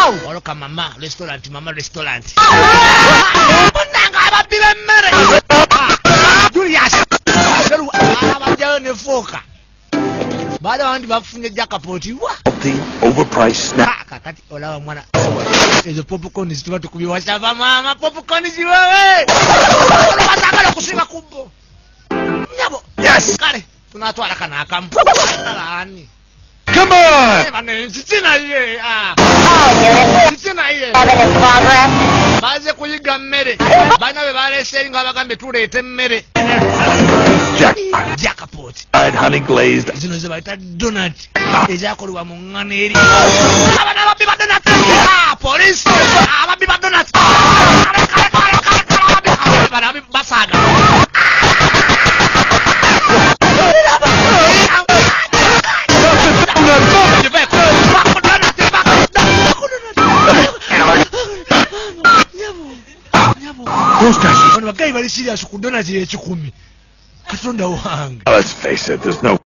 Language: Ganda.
oloka mama restaurant munanga ababbi b'emmere Julius abajjayo ne foka baada abandi bafunye jakapoti wa overpriced snack. Kakati olaba mwana ezo popcorn zituba tukubiwa shaba mama popcorn ziwewe olabazagala kusinga kubbo nyabo Yes. kale tunatwala kana akamu alani Come on. Sitina ye sitina ye baze kuyiga mmere bana be balese nga bagambe tuleete emmere jackpot Honey glazed. zino ze bayita donut ezakolebwa mu ngano eri abana ababbi ba donut police ababbi ba donut bana basaaga Ono bagayi bali serious ku donut ekikumi katonda wange. Let's face it, there's no